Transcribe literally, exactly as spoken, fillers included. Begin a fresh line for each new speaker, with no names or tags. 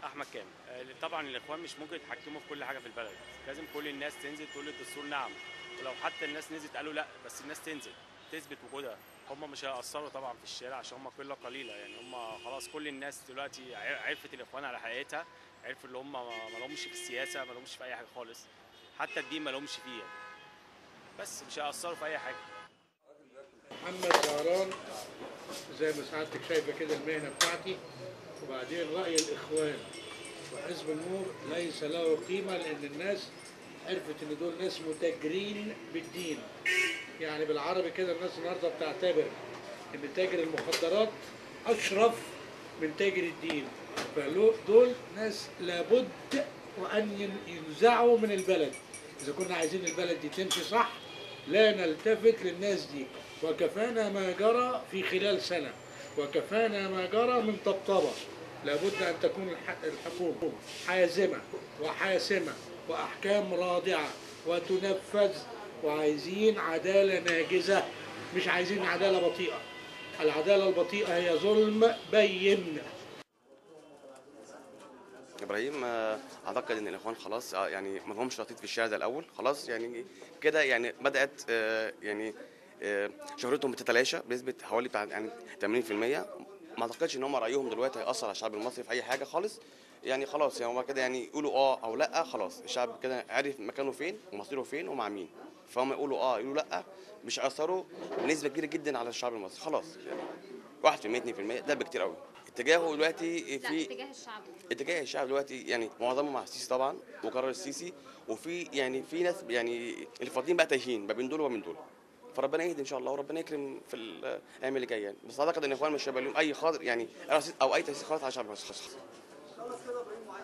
احمد كامل. آه، طبعا الاخوان مش ممكن يتحكموا في كل حاجه في البلد، لازم كل الناس تنزل تقول للدستور نعم، ولو حتى الناس نزلت قالوا لا بس الناس تنزل تثبت وجودها. هم مش هيأثروا طبعا في الشارع عشان هم قله قليله، يعني هم خلاص كل الناس دلوقتي ع- عرفت الاخوان على حقيقتها، عرفوا اللي هم ما لهمش في السياسه، ما لهمش في اي حاجه خالص، حتى الدين ما لهمش فيه يعني. بس مش هيأثروا في اي حاجه.
محمد زهران، زي ما سعادتك شايفه كده المهنه بتاعتي. وبعدين راي الاخوان وحزب النور ليس له قيمه، لان الناس عرفت ان دول ناس متاجرين بالدين. يعني بالعربي كده الناس النهارده بتعتبر ان تاجر المخدرات اشرف من تاجر الدين. فدول ناس لابد وان ينزعوا من البلد. اذا كنا عايزين البلد دي تمشي صح لا نلتفت للناس دي. وكفانا ما جرى في خلال سنه، وكفانا ما جرى من طبطبه. لابد ان تكون الحكومه حازمه وحاسمه واحكام رادعه وتنفذ. وعايزين عداله ناجزه، مش عايزين عداله بطيئه. العداله البطيئه هي ظلم بين.
ابراهيم، آه، اعتقد ان الاخوان خلاص، آه، يعني ما لهمش رصيد في الشارع زي الاول، خلاص يعني كده يعني بدات، آه، يعني آه، شهرتهم بتتلاشى بنسبه حوالي بتاع يعني ثمانين في المية. ما اعتقدش ان هم رايهم دلوقتي هياثر على الشعب المصري في اي حاجه خالص. يعني خلاص يعني هم كده يعني يقولوا اه او لا، خلاص الشعب كده عارف مكانه فين ومصيره فين ومع مين. فهم يقولوا اه يقولوا لا، مش هيأثروا بنسبه كبيره جدا على الشعب المصري خلاص يعني. واحد في المية اتنين في المية ده بكتير قوي. اتجاهه دلوقتي
لا،
في
اتجاه الشعب.
اتجاه الشعب دلوقتي يعني معظمه مع السيسي طبعا، وقرار السيسي. وفي يعني في ناس يعني اللي فاضيين بقى تايهين ما بين دول وما بين دول. فربنا يهدي ان شاء الله وربنا يكرم في الايام اللي جايه يعني. بس اعتقد ان الاخوان مش هيبقى لهم اي خاطر يعني رصيد او اي تاثير خالص على الشعب المصري.